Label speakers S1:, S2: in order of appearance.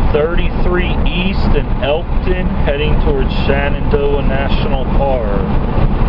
S1: 33 East in Elkton, heading towards Shenandoah National Park.